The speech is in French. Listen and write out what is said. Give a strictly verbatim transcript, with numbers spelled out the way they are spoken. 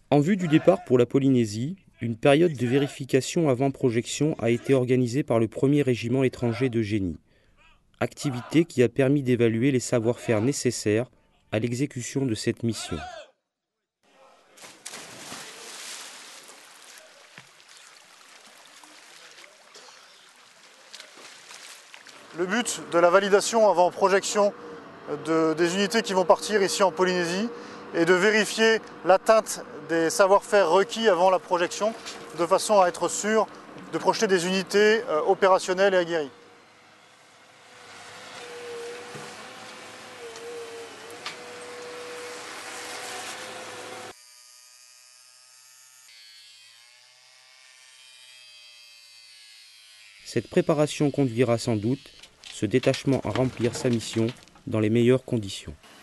En vue du départ pour la Polynésie, une période de vérification avant projection a été organisée par le premier régiment étranger de génie, activité qui a permis d'évaluer les savoir-faire nécessaires à l'exécution de cette mission. Le but de la validation avant projection de, des unités qui vont partir ici en Polynésie est de vérifier l'atteinte des savoir-faire requis avant la projection, de façon à être sûr de projeter des unités euh, opérationnelles et aguerries. Cette préparation conduira sans doute ce détachement à remplir sa mission dans les meilleures conditions.